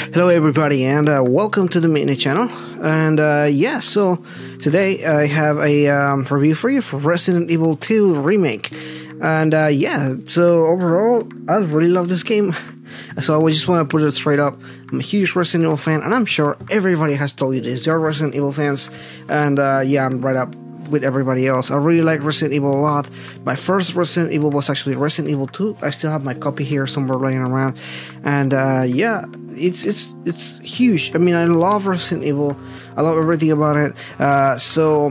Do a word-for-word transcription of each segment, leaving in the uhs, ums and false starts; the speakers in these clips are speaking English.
Hello everybody, and uh, welcome to the Mini channel. And uh, yeah, so today I have a um, review for you for Resident Evil two Remake. And uh, yeah, so overall I really love this game. So I just want to put it straight up, I'm a huge Resident Evil fan, and I'm sure everybody has told you this. They're Resident Evil fans, and uh, yeah, I'm right up with everybody else. I really like Resident Evil a lot. My first Resident Evil was actually Resident Evil two. I still have my copy here somewhere laying around, and uh, yeah, it's it's it's huge. I mean, I love Resident Evil. I love everything about it. Uh, so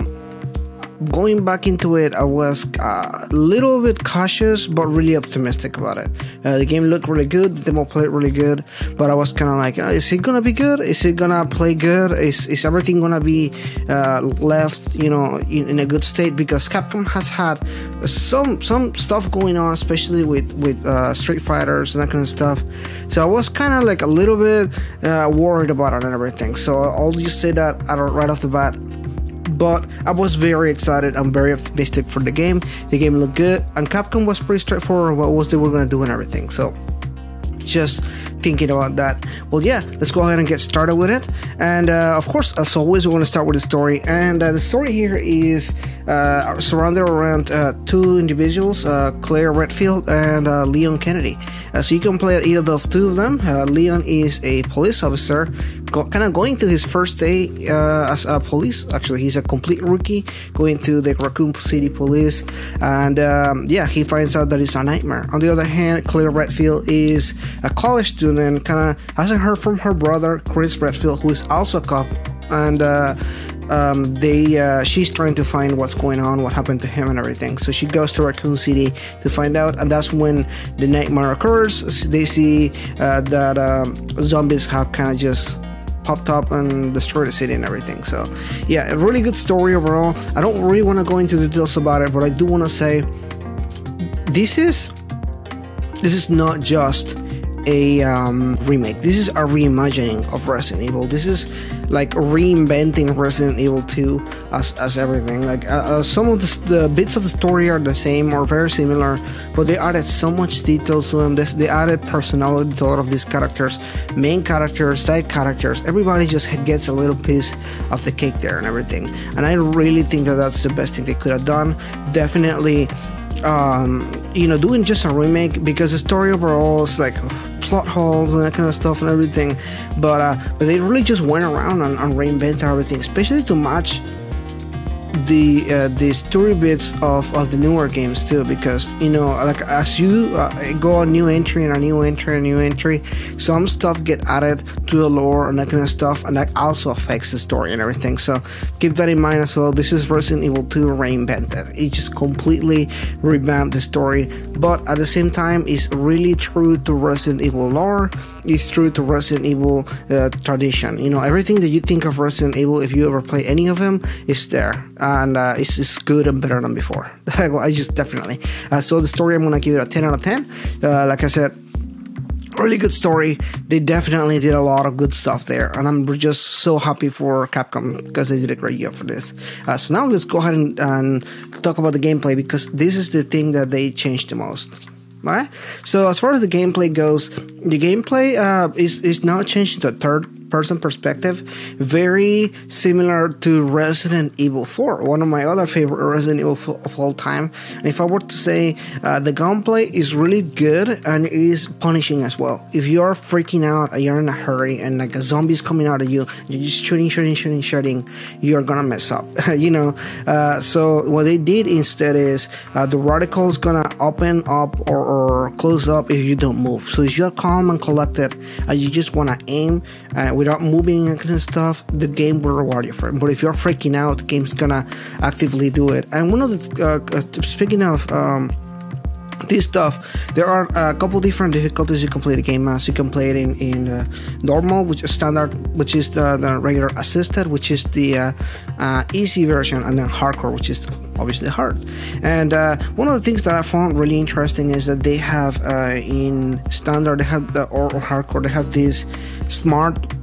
going back into it, I was uh, a little bit cautious, but really optimistic about it. Uh, the game looked really good, the demo played really good, but I was kind of like, uh, is it gonna be good? Is it gonna play good? Is is everything gonna be uh, left, you know, in, in a good state? Because Capcom has had some some stuff going on, especially with with uh, Street Fighters and that kind of stuff. So I was kind of like a little bit uh, worried about it and everything. So I'll just say that right off the bat. But I was very excited. I'm very optimistic for the game. The game looked good, and Capcom was pretty straightforward what was they were going to do and everything. So just thinking about that. Well, yeah, let's go ahead and get started with it. And uh, of course, as always, we're going to start with the story. And uh, the story here is uh, surrounded around uh, two individuals, uh, Claire Redfield and uh, Leon Kennedy. Uh, so you can play either of two of them. Uh, Leon is a police officer, go, kind of going to his first day uh, as a police. Actually, he's a complete rookie going to the Raccoon City Police, and um, yeah, he finds out that it's a nightmare. On the other hand, Claire Redfield is a college student, kind of hasn't heard from her brother Chris Redfield, who is also a cop, and uh, um, they uh, she's trying to find what's going on, what happened to him and everything. So she goes to Raccoon City to find out, and that's when the nightmare occurs. They see uh, that um, zombies have kind of just popped up and destroyed the city and everything. So yeah, a really good story overall. I don't really want to go into details about it, but I do want to say this is this is not just a um, remake. This is a reimagining of Resident Evil. This is like reinventing Resident Evil two as, as everything. Like uh, uh, some of the, the bits of the story are the same or very similar, but they added so much detail to them. They, they added personality to a lot of these characters, main characters, side characters. Everybody just gets a little piece of the cake there and everything. And I really think that that's the best thing they could have done. Definitely, um, you know, doing just a remake, because the story overall is like plot holes and that kind of stuff and everything, but uh, but they really just went around and, and reinvented everything, especially to match the uh, the story bits of, of the newer games too, because you know, like as you uh, go on new entry and a new entry and a new entry, some stuff get added to the lore and that kind of stuff, and that also affects the story and everything. So keep that in mind as well. This is Resident Evil two reinvented. It just completely revamped the story, but at the same time it's really true to Resident Evil lore. It's true to Resident Evil uh, tradition. You know, everything that you think of Resident Evil, if you ever play any of them, is there. And uh, it's, it's good and better than before. I just definitely. Uh, so the story, I'm gonna give it a ten out of ten. Uh, like I said, really good story. They definitely did a lot of good stuff there, and I'm just so happy for Capcom because they did a great job for this. Uh, so now let's go ahead and, and talk about the gameplay, because this is the thing that they changed the most. Alright, so as far as the gameplay goes, the gameplay uh, is, is now changed to a third person perspective, very similar to Resident Evil four, one of my other favorite Resident Evil of all time. And if I were to say, uh, the gunplay is really good and it is punishing as well. If you're freaking out and you're in a hurry and like a zombie's coming out of you, you're just shooting, shooting, shooting, shooting, you're gonna mess up, you know. Uh, so what they did instead is uh, the reticle's gonna open up or, or close up if you don't move. So if you're calm and collected and you just wanna aim uh, without moving and kind of stuff, the game will reward you for it. But if you're freaking out, the game's gonna actively do it. And one of the uh, speaking of um, this stuff, there are a couple different difficulties you can play the game as. You can play it in, in uh, normal, which is standard, which is the, the regular assisted, which is the uh, uh, easy version, and then hardcore, which is obviously hard. And uh, one of the things that I found really interesting is that they have uh, in standard, they have the, or, or hardcore, they have these smart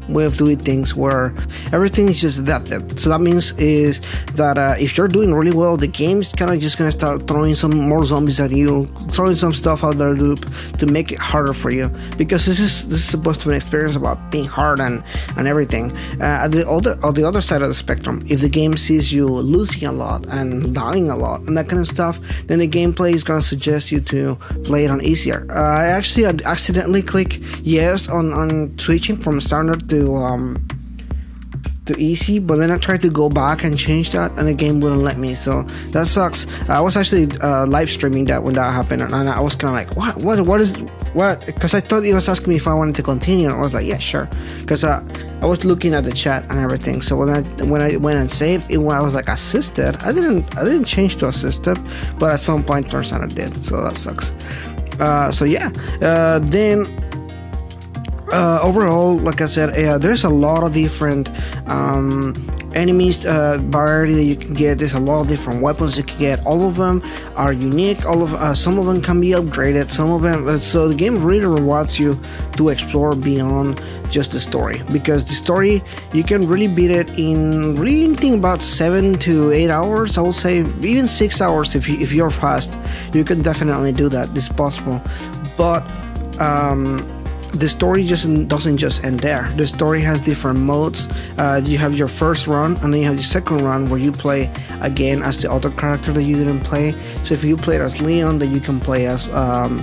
way of doing things where everything is just adaptive. So that means is that uh, if you're doing really well, the game's kind of just gonna start throwing some more zombies at you, throwing some stuff out there to, to make it harder for you, because this is this is supposed to be an experience about being hard and and everything. Uh, at the other on the other side of the spectrum, if the game sees you losing a lot and dying a lot and that kind of stuff, then the gameplay is gonna suggest you to play it on easier. Uh, I actually accidentally click yes on on switching from standard to um to easy, but then I tried to go back and change that and the game wouldn't let me, so that sucks. I was actually uh, live streaming that when that happened, and I was kind of like, what what what is what, because I thought he was asking me if I wanted to continue, and I was like, yeah, sure, because uh, I was looking at the chat and everything. So when I when I went and saved it, when I was like assisted, I didn't I didn't change to assisted, but at some point turns out I did, so that sucks. Uh, so yeah, uh, then Uh, overall, like I said, uh, there's a lot of different um, enemies uh, variety that you can get. There's a lot of different weapons you can get. All of them are unique. All of uh, some of them can be upgraded. Some of them, uh, so the game really rewards you to explore beyond just the story, because the story you can really beat it in really anything about seven to eight hours. I would say even six hours if you if you're fast. You can definitely do that. It's possible, but. Um, The story just doesn't just end there. The story has different modes. Uh, you have your first run, and then you have your second run where you play again as the other character that you didn't play. So if you played as Leon, then you can play as um,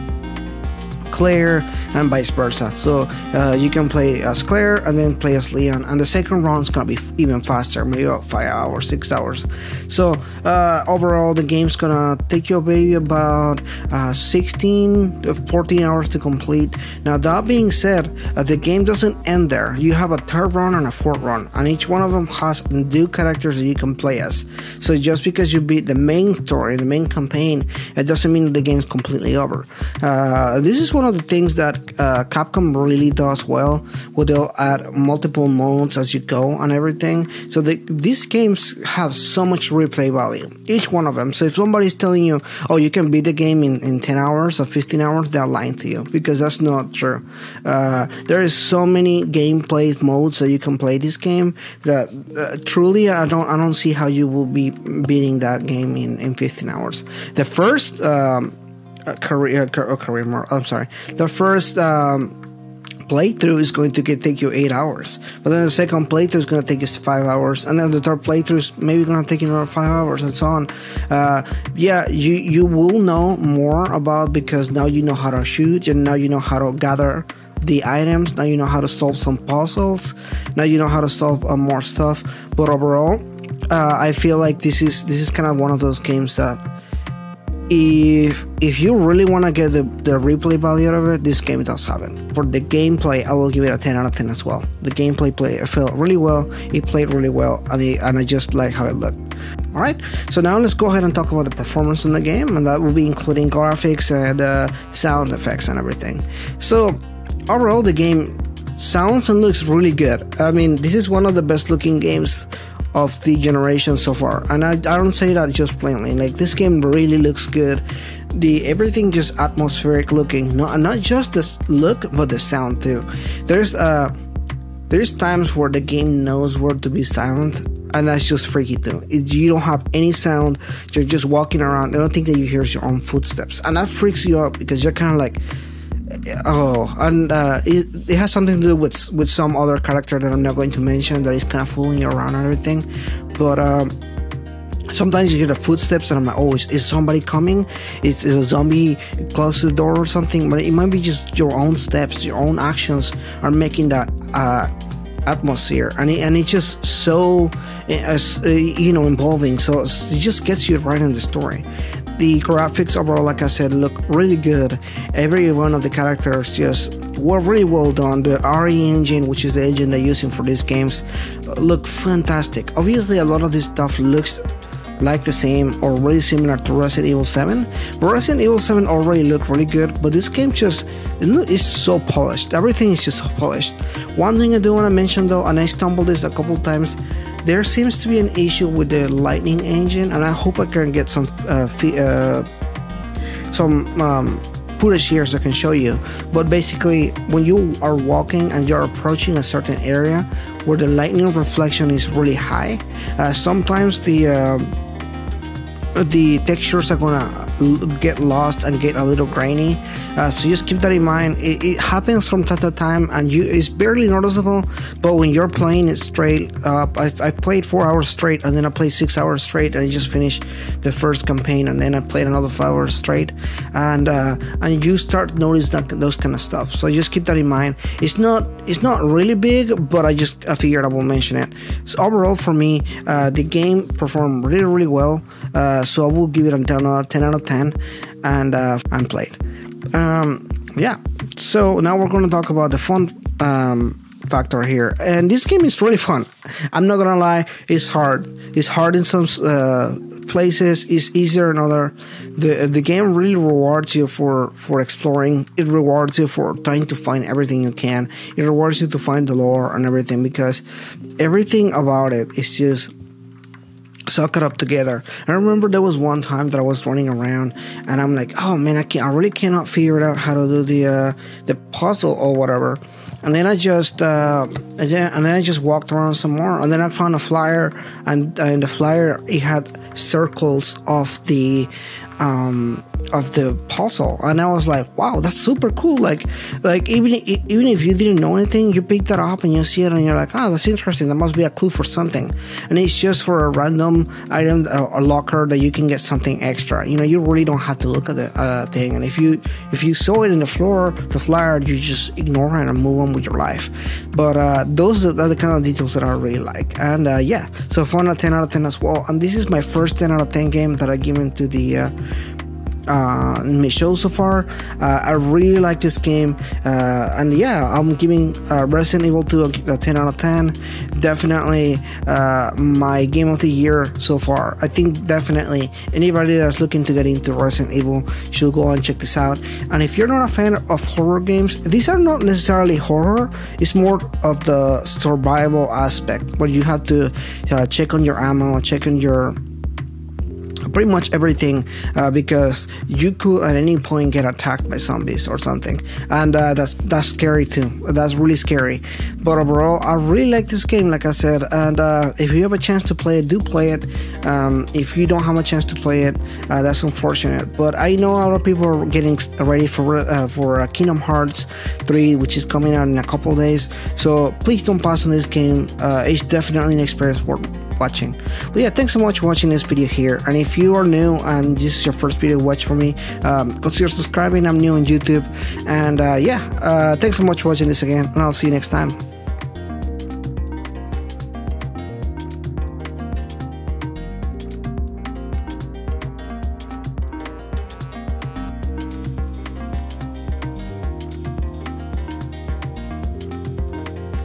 Claire, and vice versa. So uh, you can play as Claire and then play as Leon, and the second round is gonna be f- even faster, maybe about five hours, six hours. So uh, overall, the game's gonna take you maybe about uh, sixteen to fourteen hours to complete. Now that being said, uh, the game doesn't end there. You have a third run and a fourth run, and each one of them has new characters that you can play as. So just because you beat the main story, the main campaign, it doesn't mean that the game's completely over. Uh, this is one of the things that uh, Capcom really does well, where they'll add multiple modes as you go and everything. So the, these games have so much replay value, each one of them. So if somebody's telling you, oh, you can beat the game in, in ten hours or fifteen hours, they're lying to you, because that's not true. Uh, there is so many gameplay modes that you can play this game that uh, truly I don't I don't see how you will be beating that game in, in fifteen hours. The first um, Uh, career, uh, career mode. I'm sorry. The first um, playthrough is going to get, take you eight hours, but then the second playthrough is going to take you five hours, and then the third playthrough is maybe going to take you another five hours, and so on. Uh, yeah, you you will know more about, because now you know how to shoot, and now you know how to gather the items. Now you know how to solve some puzzles. Now you know how to solve uh, more stuff. But overall, uh, I feel like this is this is kind of one of those games that, If if you really want to get the, the replay value out of it, this game does have it. For the gameplay, I will give it a ten out of ten as well. The gameplay play it felt really well, it played really well, and, it, and I just like how it looked. Alright, so now let's go ahead and talk about the performance in the game, and that will be including graphics and uh, sound effects and everything. So overall, the game sounds and looks really good. I mean, this is one of the best looking games of the generation so far, and I, I don't say that just plainly. Like, this game really looks good. The everything just atmospheric looking, not not just the look but the sound too. There's uh there's times where the game knows where to be silent, and that's just freaky too. It, you don't have any sound, you're just walking around. I don't think that you hear your own footsteps, and that freaks you out, because you're kind of like, oh, and uh, it, it has something to do with with some other character that I'm not going to mention, that is kind of fooling you around and everything. But um, sometimes you hear the footsteps, and I'm like, oh, is, is somebody coming? Is, is a zombie close to the door or something? But it might be just your own steps, your own actions are making that uh, atmosphere, and it, and it's just so uh, you know involving. So it just gets you right in the story. The graphics overall, like I said, look really good. Every one of the characters just were really well done. The R E engine, which is the engine they're using for these games, look fantastic. Obviously, a lot of this stuff looks like the same or really similar to Resident Evil seven. But Resident Evil seven already looked really good, but this game just it look, is so polished. Everything is just polished. One thing I do want to mention though, and I stumbled this a couple times, there seems to be an issue with the Lightning engine, and I hope I can get some uh, fee, uh, some um, footage here so I can show you. But basically, when you are walking and you're approaching a certain area where the lightning reflection is really high, uh, sometimes the uh, the textures are gonna get lost and get a little grainy, uh, so just keep that in mind. It, it happens from time to time, and you it's barely noticeable, but when you're playing it straight up, I, I played four hours straight, and then I played six hours straight, and I just finished the first campaign, and then I played another five hours straight, and uh, and you start noticing that, those kind of stuff. So just keep that in mind. It's not it's not really big, but I just I figured I will mention it. So overall, for me, uh, the game performed really really well. Uh, so I will give it a ten out of ten, and uh, and played. Um, yeah. So now we're going to talk about the fun um, factor here, and this game is really fun. I'm not gonna lie, it's hard. It's hard in some uh, places. It's easier in other. The the game really rewards you for for exploring. It rewards you for trying to find everything you can. It rewards you to find the lore and everything, because everything about it is just suck it up together. I remember there was one time that I was running around and I'm like, oh man, I can't, I really cannot figure out how to do the uh, the puzzle or whatever. And then I just uh, and, then, and then I just walked around some more, and then I found a flyer, and uh, in the flyer it had circles of the um, of the puzzle, and I was like, wow, that's super cool. Like, like even even if you didn't know anything, you pick that up and you see it, and you're like, oh, that's interesting. That must be a clue for something. And it's just for a random item, a, a locker that you can get something extra. You know, you really don't have to look at the uh, thing. And if you if you saw it in the floor, the flyer, you just ignore it and move on with your life. But uh, those are the kind of details that I really like. And uh, yeah, so fun, a ten out of ten as well. And this is my first ten out of ten game that I given to the uh, uh my show so far. uh, I really like this game, uh, and yeah, I'm giving uh, Resident Evil two a, a ten out of ten. Definitely uh, my game of the year so far. I think definitely anybody that's looking to get into Resident Evil should go and check this out. And if you're not a fan of horror games, these are not necessarily horror, it's more of the survival aspect, where you have to uh, check on your ammo, check on your pretty much everything, uh, because you could at any point get attacked by zombies or something, and uh, that's that's scary too. That's really scary. But overall, I really like this game, like I said. And uh, if you have a chance to play it, do play it. Um, if you don't have a chance to play it, uh, that's unfortunate. But I know a lot of people are getting ready for uh, for uh, Kingdom Hearts three, which is coming out in a couple of days. So please don't pass on this game. Uh, it's definitely an experience worth watching. But yeah, thanks so much for watching this video here. And if you are new and this is your first video watch for me, um, consider subscribing. I'm new on YouTube. And uh, yeah, uh, thanks so much for watching this again, and I'll see you next time.